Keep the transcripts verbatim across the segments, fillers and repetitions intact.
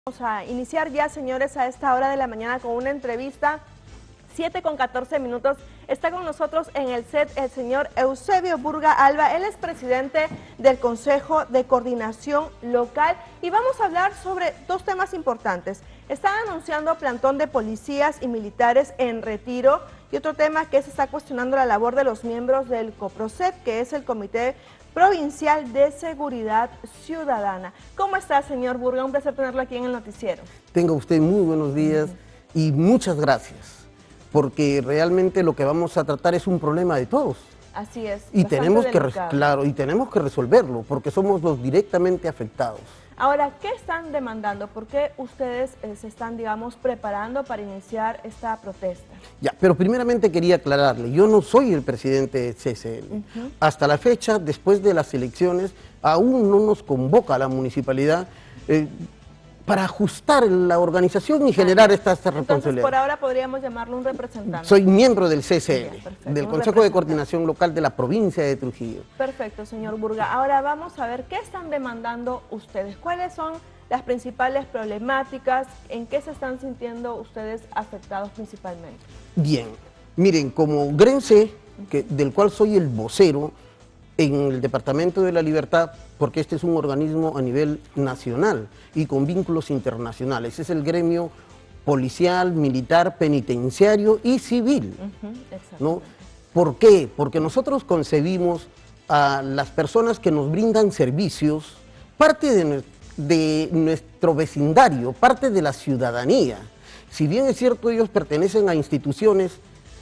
Vamos a iniciar ya, señores, a esta hora de la mañana con una entrevista, siete con catorce minutos. Está con nosotros en el set el señor Eusebio Burga Alba. Él es presidente del Consejo de Coordinación Local y vamos a hablar sobre dos temas importantes. Están anunciando plantón de policías y militares en retiro y otro tema que se está cuestionando la labor de los miembros del COPROSET, que es el Comité Provincial de Seguridad Ciudadana. ¿Cómo está, señor Burga? Un placer tenerlo aquí en el noticiero. Tenga usted muy buenos días y muchas gracias, porque realmente lo que vamos a tratar es un problema de todos. Así es. Y tenemos que, delicado. claro, y tenemos que resolverlo, porque somos los directamente afectados. Ahora, ¿qué están demandando? ¿Por qué ustedes eh, se están, digamos, preparando para iniciar esta protesta? Ya, pero primeramente quería aclararle, yo no soy el presidente de C C L. Uh-huh. Hasta la fecha, después de las elecciones, aún no nos convoca la municipalidad eh, para ajustar la organización y generar ah, esta, esta responsabilidad. Entonces, por ahora podríamos llamarlo un representante. Soy miembro del C C L, Bien, perfecto, del Consejo de Coordinación Local de la provincia de Trujillo. Perfecto, señor Burga. Ahora vamos a ver qué están demandando ustedes. ¿Cuáles son las principales problemáticas? ¿En qué se están sintiendo ustedes afectados principalmente? Bien, miren, como Grense, que, del cual soy el vocero en el Departamento de la Libertad, porque este es un organismo a nivel nacional y con vínculos internacionales. Es el gremio policial, militar, penitenciario y civil. Uh-huh, ¿no? ¿Por qué? Porque nosotros concebimos a las personas que nos brindan servicios, parte de, de nuestro vecindario, parte de la ciudadanía. Si bien es cierto, ellos pertenecen a instituciones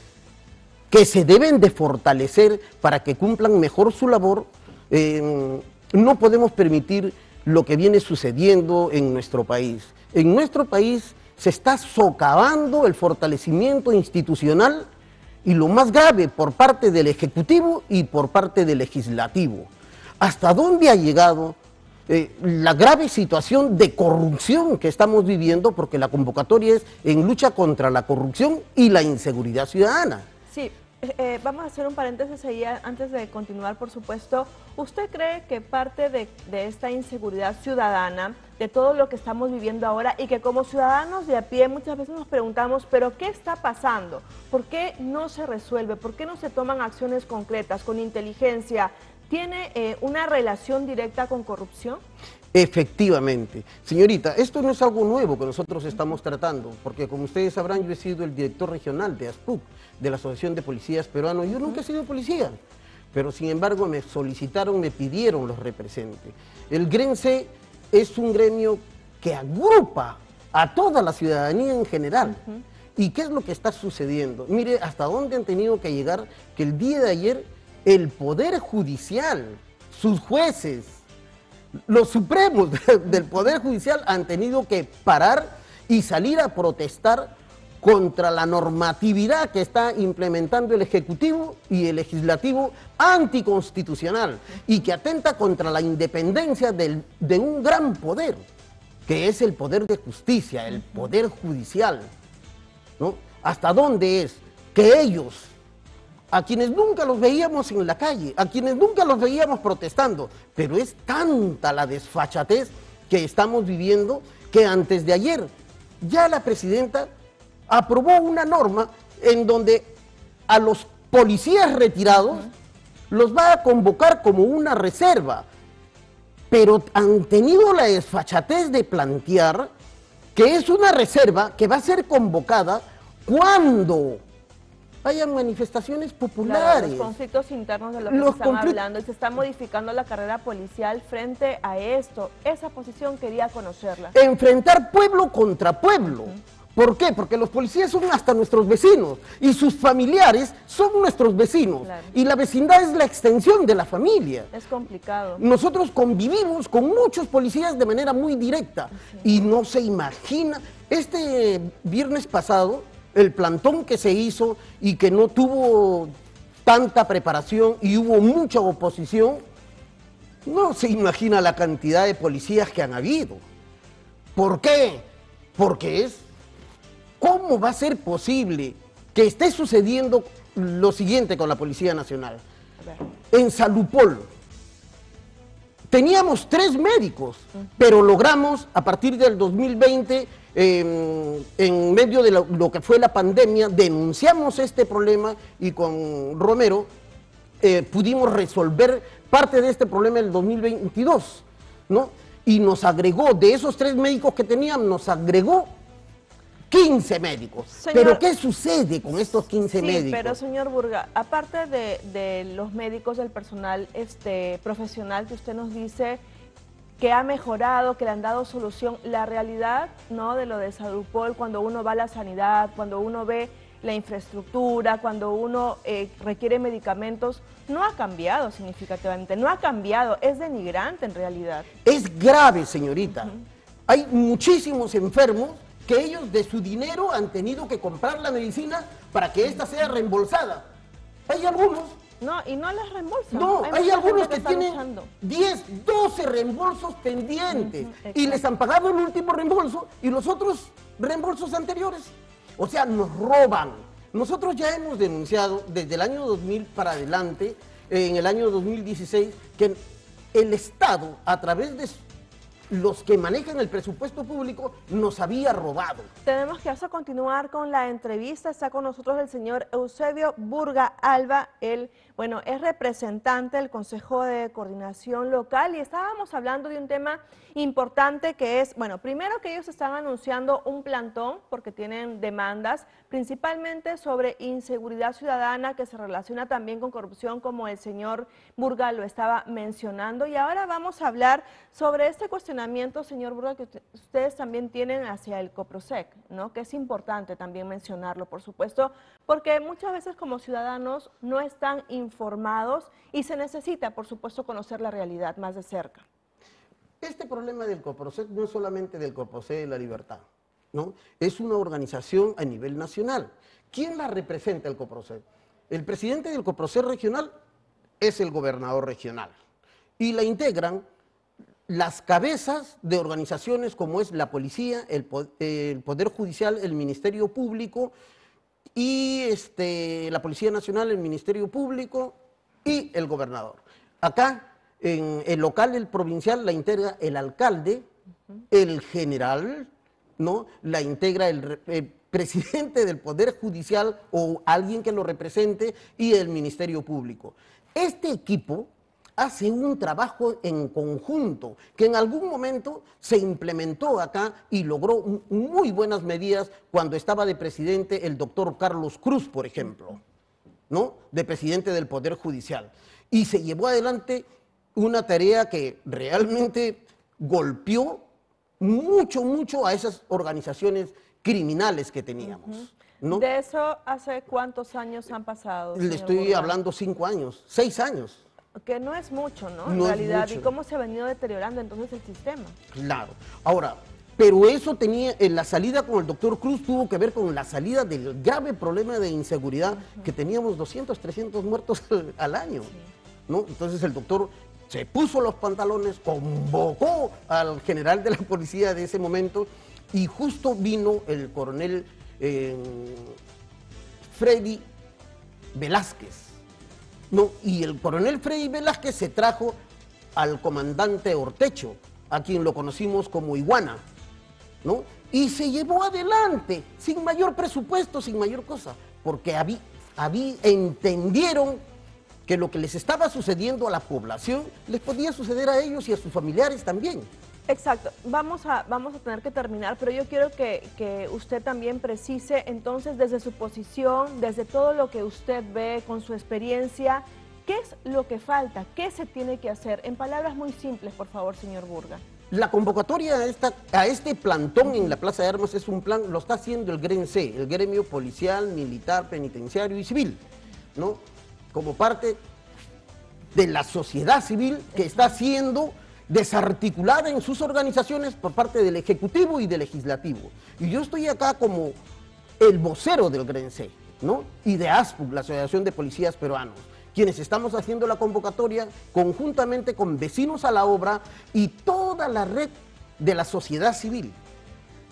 que se deben de fortalecer para que cumplan mejor su labor, eh, no podemos permitir lo que viene sucediendo en nuestro país. En nuestro país se está socavando el fortalecimiento institucional y lo más grave por parte del Ejecutivo y por parte del Legislativo. ¿Hasta dónde ha llegado eh, la grave situación de corrupción que estamos viviendo? Porque la convocatoria es en lucha contra la corrupción y la inseguridad ciudadana. Sí, eh, vamos a hacer un paréntesis ahí antes de continuar, por supuesto. ¿Usted cree que parte de, de esta inseguridad ciudadana, de todo lo que estamos viviendo ahora y que como ciudadanos de a pie muchas veces nos preguntamos, pero ¿qué está pasando? ¿Por qué no se resuelve? ¿Por qué no se toman acciones concretas con inteligencia? ¿Tiene eh, una relación directa con corrupción? Efectivamente. Señorita, esto no es algo nuevo que nosotros estamos tratando, porque como ustedes sabrán, yo he sido el director regional de ASPUC, de la Asociación de Policías Peruanos. Yo nunca he sido policía, pero sin embargo me solicitaron, me pidieron los represente. El Grense es un gremio que agrupa a toda la ciudadanía en general. Uh-huh. ¿Y qué es lo que está sucediendo? Mire, hasta dónde han tenido que llegar, que el día de ayer el Poder Judicial, sus jueces, los supremos del Poder Judicial han tenido que parar y salir a protestar contra la normatividad que está implementando el Ejecutivo y el Legislativo anticonstitucional y que atenta contra la independencia del, de un gran poder, que es el poder de justicia, el Poder Judicial, ¿no? ¿Hasta dónde es que ellos, a quienes nunca los veíamos en la calle, a quienes nunca los veíamos protestando, pero es tanta la desfachatez que estamos viviendo que antes de ayer ya la presidenta aprobó una norma en donde a los policías retirados uh-huh. los va a convocar como una reserva, pero han tenido la desfachatez de plantear que es una reserva que va a ser convocada cuando hayan manifestaciones populares. Claro, los conflictos internos de lo que los se están hablando y se está modificando la carrera policial frente a esto. Esa posición quería conocerla. Enfrentar pueblo contra pueblo. Uh-huh. ¿Por qué? Porque los policías son hasta nuestros vecinos y sus familiares son nuestros vecinos. Claro. Y la vecindad es la extensión de la familia. Es complicado. Nosotros convivimos con muchos policías de manera muy directa. Sí. Y no se imagina, este viernes pasado, el plantón que se hizo y que no tuvo tanta preparación y hubo mucha oposición, no se imagina la cantidad de policías que han habido. ¿Por qué? Porque es, ¿cómo va a ser posible que esté sucediendo lo siguiente con la Policía Nacional? En Salupol, Teníamos tres médicos, uh-huh. pero logramos a partir del dos mil veinte, eh, en medio de lo, lo que fue la pandemia, denunciamos este problema y con Romero eh, pudimos resolver parte de este problema en el dos mil veintidós, ¿no? Y nos agregó, de esos tres médicos que teníamos, nos agregó quince médicos. Señor, pero ¿qué sucede con estos quince sí, médicos? Pero señor Burga, aparte de, de los médicos, del personal este, profesional que usted nos dice que ha mejorado, que le han dado solución, la realidad, ¿no?, de lo de Sadupol, cuando uno va a la sanidad, cuando uno ve la infraestructura, cuando uno eh, requiere medicamentos, no ha cambiado significativamente, no ha cambiado, es denigrante en realidad. Es grave, señorita. Uh-huh. Hay muchísimos enfermos que ellos de su dinero han tenido que comprar la medicina para que ésta sea reembolsada. Hay algunos... No, y no las reembolsan. No, hay, hay algunos que, que tienen luchando. diez, doce reembolsos pendientes uh-huh, y les han pagado el último reembolso y los otros reembolsos anteriores. O sea, nos roban. Nosotros ya hemos denunciado desde el año dos mil para adelante, en el año dos mil dieciséis, que el Estado, a través de los que manejan el presupuesto público, nos había robado. Tenemos que hacer continuar con la entrevista. Está con nosotros el señor Eusebio Burga Alba. Él, bueno, es representante del Consejo de Coordinación Local y estábamos hablando de un tema importante que es, bueno, primero que ellos están anunciando un plantón porque tienen demandas, principalmente sobre inseguridad ciudadana que se relaciona también con corrupción, como el señor Burga lo estaba mencionando. Y ahora vamos a hablar sobre este cuestionamiento, señor Burga, que ustedes también tienen hacia el COPROSEC, ¿no?, que es importante también mencionarlo, por supuesto, porque muchas veces como ciudadanos no están informados y se necesita, por supuesto, conocer la realidad más de cerca. Este problema del COPROSEC no es solamente del COPROSEC de la Libertad, ¿no? Es una organización a nivel nacional. ¿Quién la representa el COPROSEC? El presidente del COPROSEC regional es el gobernador regional y la integran las cabezas de organizaciones como es la policía, el, el Poder Judicial, el Ministerio Público y este, la Policía Nacional, el Ministerio Público y el gobernador. Acá, en el local, el provincial, la integra el alcalde, uh-huh. el general, ¿no? La integra el, el presidente del Poder Judicial o alguien que lo represente y el Ministerio Público. Este equipo hace un trabajo en conjunto que en algún momento se implementó acá y logró muy buenas medidas cuando estaba de presidente el doctor Carlos Cruz, por ejemplo, ¿no?, de presidente del Poder Judicial. Y se llevó adelante una tarea que realmente golpeó mucho, mucho a esas organizaciones criminales que teníamos. Uh-huh. ¿No? ¿De eso hace cuántos años han pasado? Le estoy Burga? hablando cinco años, seis años. Que no es mucho, ¿no? En no realidad, es mucho. ¿Y cómo se ha venido deteriorando entonces el sistema? Claro. Ahora, pero eso tenía, en la salida con el doctor Cruz tuvo que ver con la salida del grave problema de inseguridad, uh-huh. que teníamos doscientos, trescientos muertos al, al año, sí. ¿no? Entonces el doctor se puso los pantalones, convocó al general de la policía de ese momento y justo vino el coronel eh, Freddy Velázquez. No, y el coronel Freddy Velázquez se trajo al comandante Ortecho, a quien lo conocimos como Iguana, ¿no? Y se llevó adelante, sin mayor presupuesto, sin mayor cosa, porque habí, habí, entendieron que lo que les estaba sucediendo a la población les podía suceder a ellos y a sus familiares también. Exacto, vamos a, vamos a tener que terminar, pero yo quiero que, que usted también precise, entonces, desde su posición, desde todo lo que usted ve con su experiencia, ¿qué es lo que falta? ¿Qué se tiene que hacer? En palabras muy simples, por favor, señor Burga. La convocatoria a, esta, a este plantón en la Plaza de Armas es un plan, lo está haciendo el GRENC, el Gremio Policial, Militar, Penitenciario y Civil, ¿no? Como parte de la sociedad civil que está siendo desarticulada en sus organizaciones por parte del Ejecutivo y del Legislativo. Y yo estoy acá como el vocero del GRENC, ¿no? Y de ASPUC, la Asociación de Policías Peruanos, quienes estamos haciendo la convocatoria conjuntamente con Vecinos a la Obra y toda la red de la sociedad civil,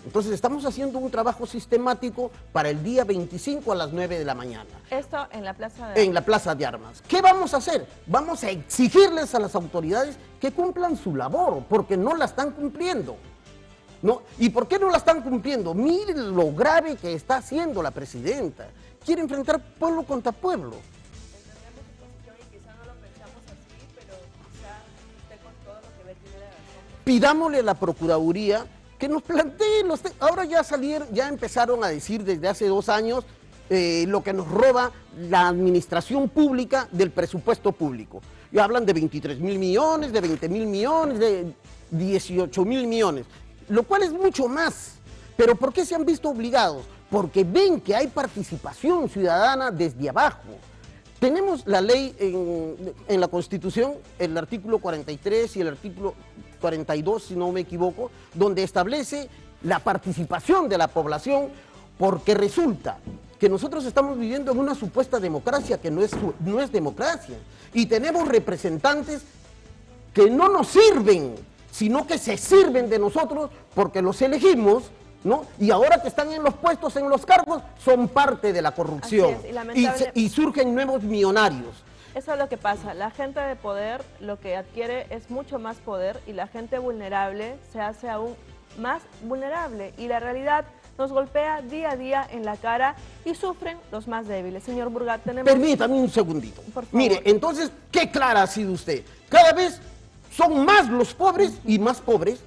Entonces estamos haciendo un trabajo sistemático para el día veinticinco a las nueve de la mañana. Esto en la Plaza de Armas. En la Plaza de Armas. ¿Qué vamos a hacer? Vamos a exigirles a las autoridades que cumplan su labor, porque no la están cumpliendo. ¿No? ¿Y por qué no la están cumpliendo? Miren lo grave que está haciendo la presidenta. Quiere enfrentar pueblo contra pueblo. Entendemos su posición y quizá no lo pensamos así, pero quizá usted con todo lo que ve tiene razón. Pidámosle a la Procuraduría que nos plantee los... Ahora ya salieron, ya empezaron a decir desde hace dos años eh, lo que nos roba la administración pública del presupuesto público. Y hablan de veintitrés mil millones, de veinte mil millones, de dieciocho mil millones, lo cual es mucho más. Pero ¿por qué se han visto obligados? Porque ven que hay participación ciudadana desde abajo. Tenemos la ley en, en la Constitución, el artículo cuarenta y tres y el artículo cuarenta y dos, si no me equivoco, donde establece la participación de la población, porque resulta que nosotros estamos viviendo en una supuesta democracia que no es, no es democracia, y tenemos representantes que no nos sirven, sino que se sirven de nosotros porque los elegimos, ¿no? Y ahora que están en los puestos, en los cargos, son parte de la corrupción. Es, y, y, lamentable... se, y surgen nuevos millonarios. Eso es lo que pasa, la gente de poder lo que adquiere es mucho más poder y la gente vulnerable se hace aún más vulnerable y la realidad nos golpea día a día en la cara y sufren los más débiles. Señor Burga, tenemos... Permítame un segundito. Por favor. Mire, entonces, qué clara ha sido usted. Cada vez son más los pobres y más pobres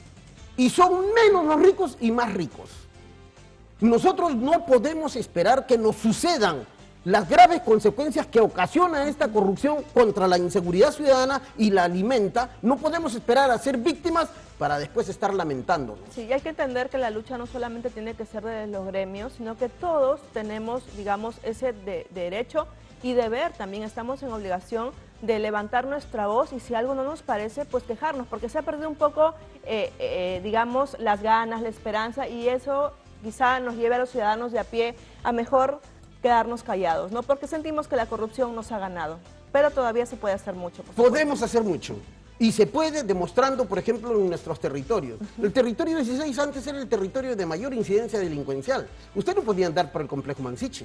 y son menos los ricos y más ricos. Nosotros no podemos esperar que nos sucedan las graves consecuencias que ocasiona esta corrupción contra la inseguridad ciudadana y la alimenta. No podemos esperar a ser víctimas para después estar lamentándonos. Sí, y hay que entender que la lucha no solamente tiene que ser de los gremios, sino que todos tenemos, digamos, ese de, de derecho y deber, también estamos en obligación de levantar nuestra voz y si algo no nos parece, pues quejarnos, porque se ha perdido un poco, eh, eh, digamos, las ganas, la esperanza y eso quizá nos lleve a los ciudadanos de a pie a mejor quedarnos callados, ¿no? Porque sentimos que la corrupción nos ha ganado, pero todavía se puede hacer mucho. Podemos hacer mucho. Y se puede demostrando, por ejemplo, en nuestros territorios. El territorio dieciséis antes era el territorio de mayor incidencia delincuencial. Usted no podía andar por el complejo Mansiche.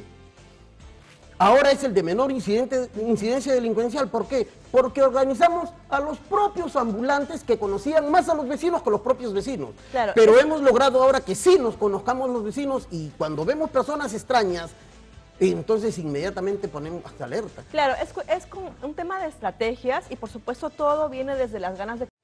Ahora es el de menor incidente, incidencia delincuencial. ¿Por qué? Porque organizamos a los propios ambulantes que conocían más a los vecinos que los propios vecinos. Claro, Pero es... hemos logrado ahora que sí nos conozcamos los vecinos y cuando vemos personas extrañas, entonces inmediatamente ponemos hasta alerta. Claro, es, es un tema de estrategias y por supuesto todo viene desde las ganas de